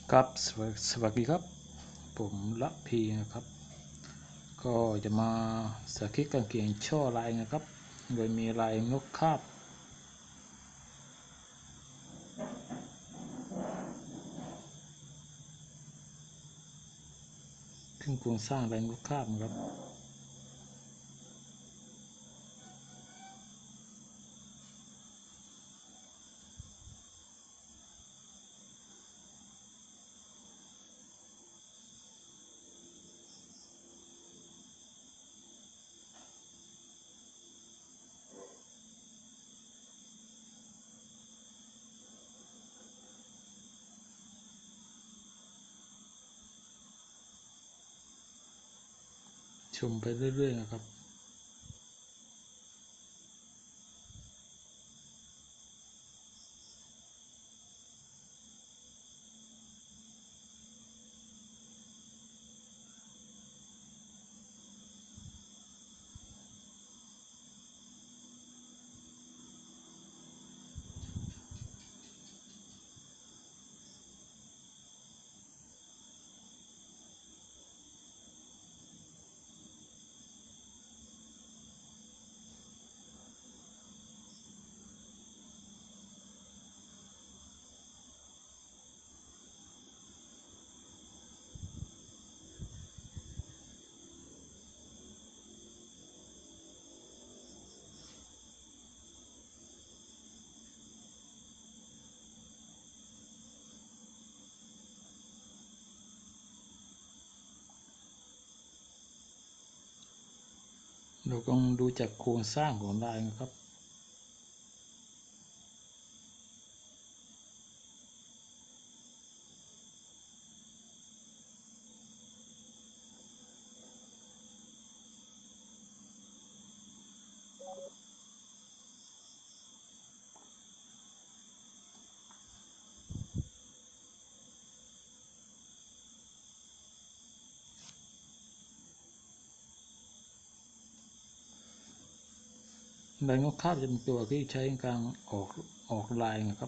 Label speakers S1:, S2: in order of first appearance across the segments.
S1: ครับสวัสดีครับผมละพีนะครับก็จะมาสาธิตการเขียนช่อลายนะครับโดยมีลายนกคาบขึ้นโครงสร้างลายนกคาบนะครับชมไปเรื่อยๆนะครับเราต้องดูจากโครงสร้างของลายนะครับลายนกคาบจะเป็นตัวที่ใช้ในการออกลายนะครับ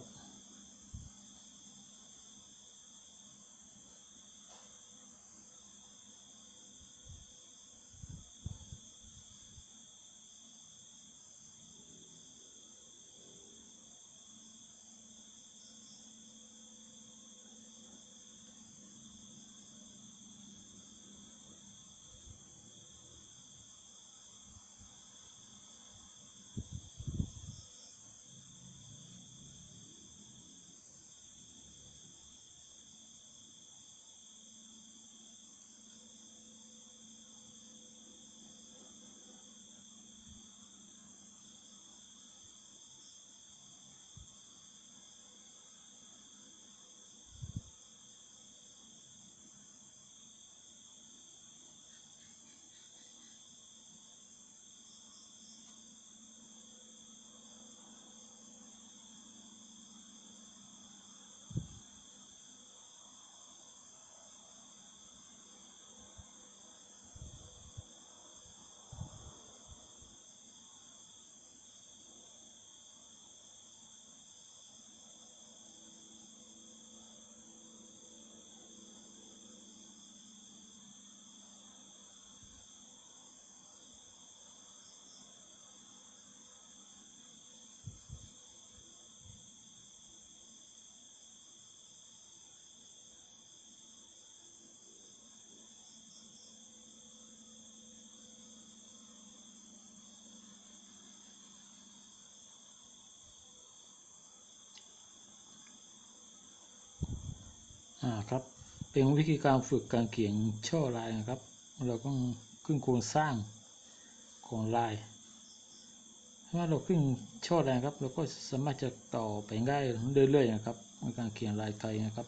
S1: ครับเป็นวิธีการฝึกการเขียนช่อลายนะครับเราต้องขึ้นโครงสร้างของลายถ้าเราขึ้นช่อลายครับเราก็สามารถจะต่อไปได้เรื่อยๆนะครับในการเขียนลายไทยนะครับ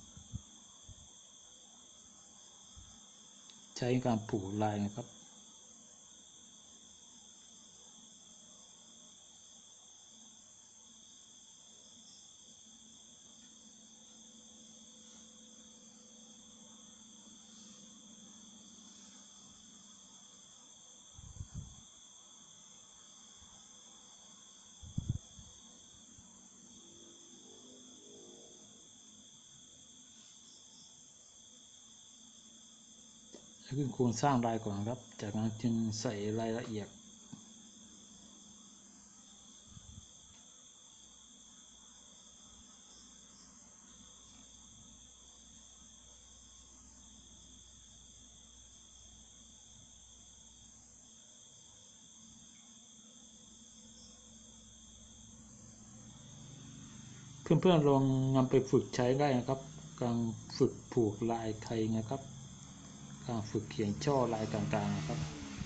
S1: ใช้การผูกลายนะครับขึ้นโครงสร้างลายก่อนครับจากนั้นจึงใส่รายละเอียดเพื่อนๆลองนำไปฝึกใช้ได้นะครับการฝึกผูกลายไทยนะครับการฝึกเขียนช่อลายต่างๆนะครับ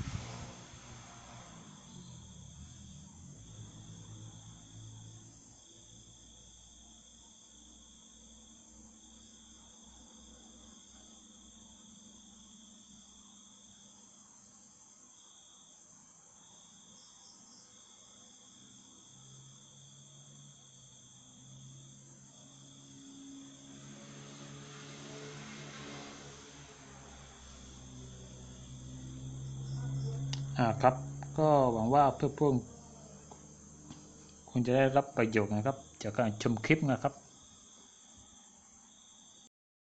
S1: ครับก็หวังว่าเพื่อนๆคงจะได้รับประโยชน์นะครับจากการชมคลิปนะครับ